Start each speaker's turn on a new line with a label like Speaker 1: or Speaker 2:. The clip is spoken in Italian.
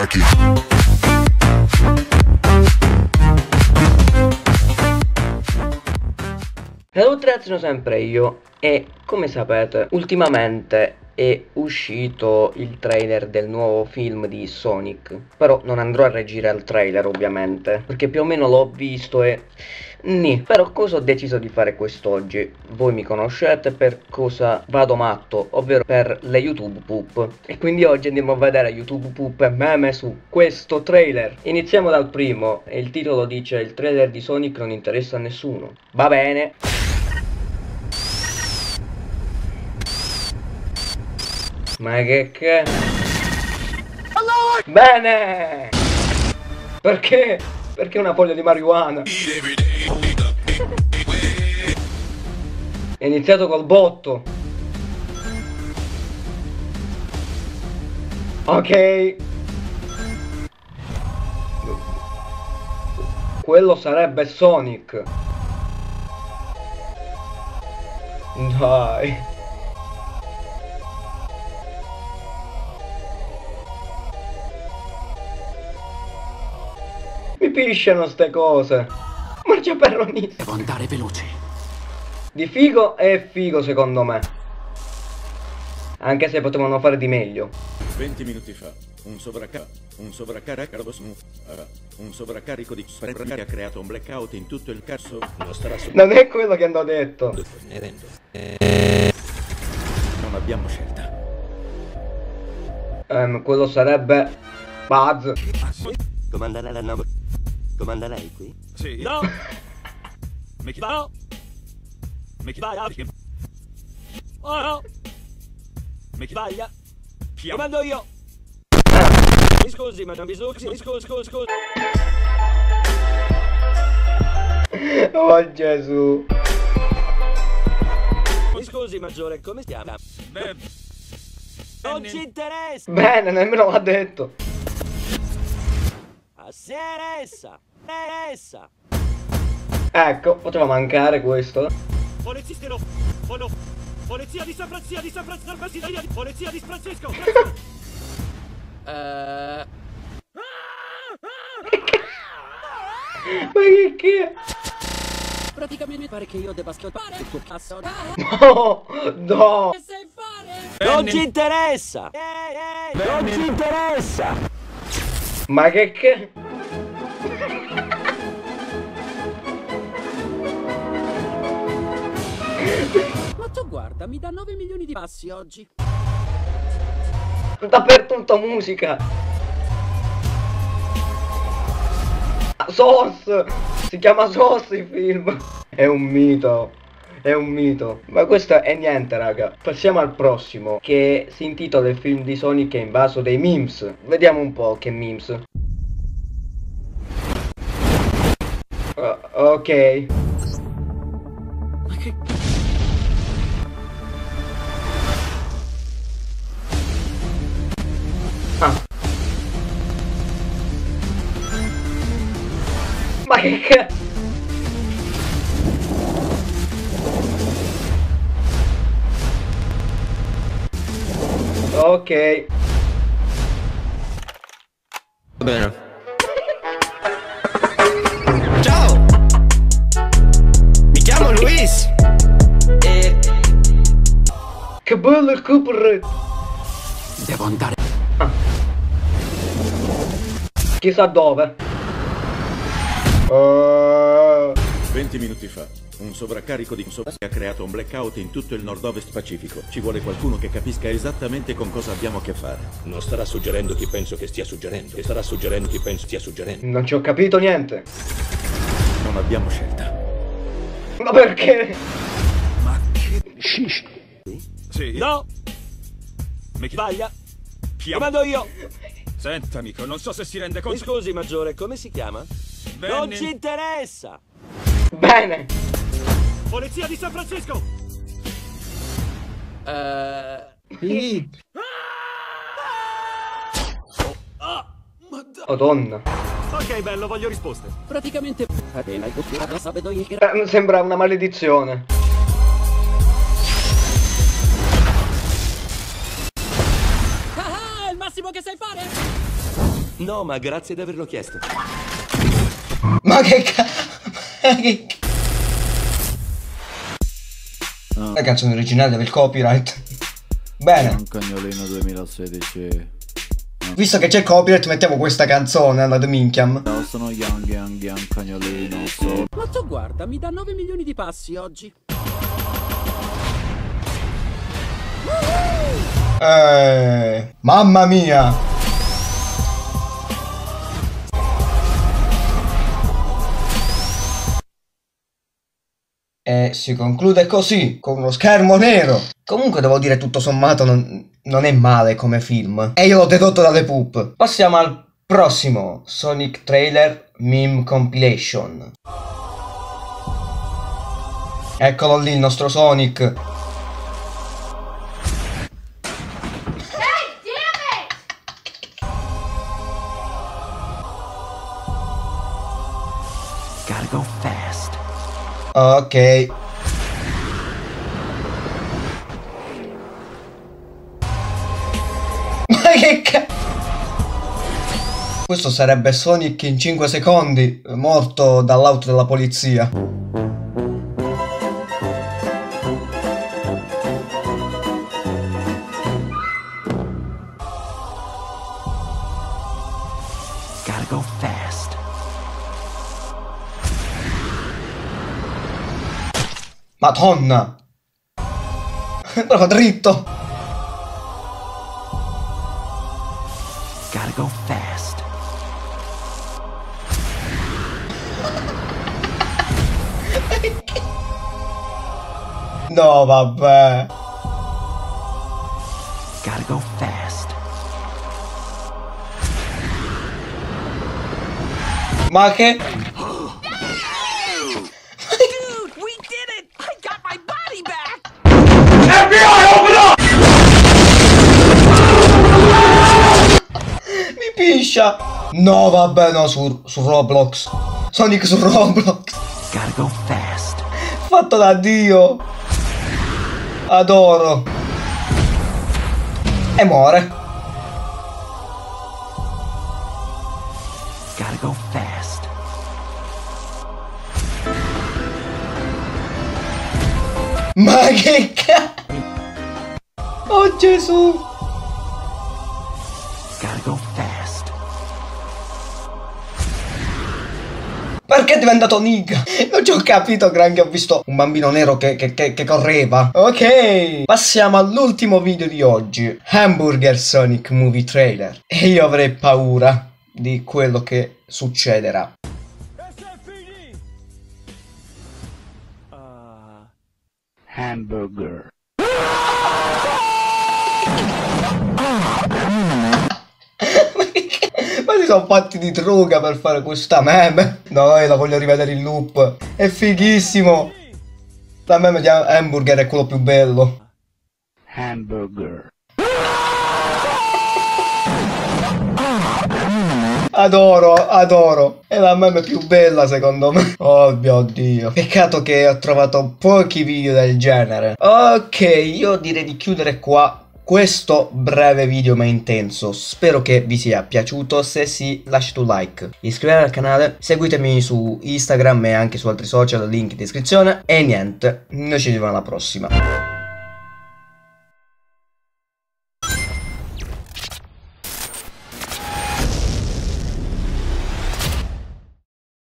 Speaker 1: aquí.
Speaker 2: Hello ragazzi, sono sempre io e come sapete ultimamente è uscito il trailer del nuovo film di Sonic. Però non andrò a reagire al trailer ovviamente, perché più o meno l'ho visto e... Però cosa ho deciso di fare quest'oggi? Voi mi conoscete per cosa vado matto, ovvero per le YouTube poop. E quindi oggi andiamo a vedere YouTube poop e meme su questo trailer. Iniziamo dal primo e il titolo dice: il trailer di Sonic non interessa a nessuno. Va bene. Ma che? Bene! Perché? Perché una foglia di marijuana? È iniziato col botto. Ok. Quello sarebbe Sonic. Dai. Mi pisciano ste cose. Marciaperroni.
Speaker 3: Devo andare veloce.
Speaker 2: Di figo è figo secondo me. Anche se potevano fare di meglio.
Speaker 4: 20 minuti fa, un sovraccarico di ha creato un blackout in tutto il cazzo.
Speaker 2: Non è quello che hanno detto.
Speaker 4: Non abbiamo scelta.
Speaker 2: Quello sarebbe Buzz.
Speaker 5: Comandare la nave. Comanda lei qui?
Speaker 4: Sì.
Speaker 6: No! Mi chiamo? Mi chiamo? Oh no! Mi chiamo? Comando io! Mi scusi, ma non mi scusi.
Speaker 2: Oh Gesù.
Speaker 6: Mi scusi, maggiore, come stiamo? Non ci interessa!
Speaker 2: Bene, nemmeno l'ha detto.
Speaker 6: Seressa!
Speaker 2: Ecco, poteva mancare questo.
Speaker 6: Polizisti no! Oh no! Polizia di San Francisco! Polizia di Francisco!
Speaker 2: Ma che?
Speaker 3: Praticamente mi pare che io debba schiattare il tuo cazzo.
Speaker 2: No, no.
Speaker 3: Che sai fare?
Speaker 6: Non ci interessa! Non ci interessa!
Speaker 2: Ma che?
Speaker 3: Ma tu guarda, mi dà 9 milioni di passi oggi.
Speaker 2: Dappertutto musica. SOS. Si chiama SOS il film. È un mito. È un mito. Ma questo è niente raga. Passiamo al prossimo, che si intitola il film di Sonic è invaso dei memes. Vediamo un po' che memes. Ok.
Speaker 3: Ma che...
Speaker 2: Ah. Ma che ok.
Speaker 5: Va bene.
Speaker 7: Ciao! Mi chiamo Luis e...
Speaker 2: Che bello il Cooper.
Speaker 3: Devo andare.
Speaker 2: Chissà dove.
Speaker 4: 20 minuti fa, un sovraccarico di ha creato un blackout in tutto il nord-ovest Pacifico. Ci vuole qualcuno che capisca esattamente con cosa abbiamo a che fare.
Speaker 8: Non starà suggerendo chi penso che stia suggerendo. E starà suggerendo chi penso stia suggerendo.
Speaker 2: Non ci ho capito niente.
Speaker 4: Non abbiamo scelta.
Speaker 2: Ma perché?
Speaker 4: Ma che... Shish. Sì.
Speaker 6: No! Mi chiama? Comando io!
Speaker 4: Senta amico, non so se si rende
Speaker 6: Mi
Speaker 4: conto...
Speaker 6: scusi, maggiore, come si chiama? Non ci interessa!
Speaker 2: Bene.
Speaker 6: Polizia di San Francisco!
Speaker 2: Madonna.
Speaker 6: Ok, bello, voglio risposte.
Speaker 3: Praticamente...
Speaker 2: Sembra una maledizione.
Speaker 3: Ah, è il massimo che sai fare?
Speaker 5: No, ma grazie di averlo chiesto.
Speaker 2: Ma che La canzone originale per il copyright. Bene.
Speaker 1: Un cagnolino 2016.
Speaker 2: Visto che c'è il copyright mettiamo questa canzone alla The Minchiam.
Speaker 1: Sono young cagnolino.
Speaker 3: Ma tu guarda, mi dà 9 milioni di passi oggi.
Speaker 2: Mamma mia. E si conclude così, con uno schermo nero. Comunque devo dire tutto sommato non è male come film. E io l'ho dedotto dalle poop. Passiamo al prossimo Sonic Trailer Meme Compilation. Eccolo lì il nostro Sonic.
Speaker 5: Gotta go fast.
Speaker 2: Ok. Ma che Questo sarebbe Sonic in 5 secondi, morto dall'auto della polizia.
Speaker 5: Gotta go fast.
Speaker 2: Madonna! Bravo dritto!
Speaker 5: Gotta go fast.
Speaker 2: No, vabbè!
Speaker 5: Gotta go fast.
Speaker 2: Ma che? Mi piscia! No, vabbè, no, su Roblox. Sonic su Roblox.
Speaker 5: Gotta go fast.
Speaker 2: Fatto da Dio. Adoro. E muore.
Speaker 5: Gotta go fast.
Speaker 2: Ma che Oh Gesù.
Speaker 5: Gotta go fast.
Speaker 2: Perché è diventato nigga? Non ci ho capito granché, ho visto un bambino nero che correva. Ok, passiamo all'ultimo video di oggi. Hamburger Sonic Movie Trailer. E io avrei paura di quello che succederà.
Speaker 1: Hamburger.
Speaker 2: Ma si sono fatti di droga per fare questa meme. No, io la voglio rivedere in loop. È fighissimo. La meme di Hamburger è quello più bello.
Speaker 1: Hamburger.
Speaker 2: Adoro, adoro. È la meme più bella secondo me. Oh mio Dio. Peccato che ho trovato pochi video del genere. Ok, io direi di chiudere qua questo breve video ma intenso. Spero che vi sia piaciuto. Se sì, lasciate un like, iscrivetevi al canale, seguitemi su Instagram e anche su altri social, link in descrizione. E niente, noi ci vediamo alla prossima.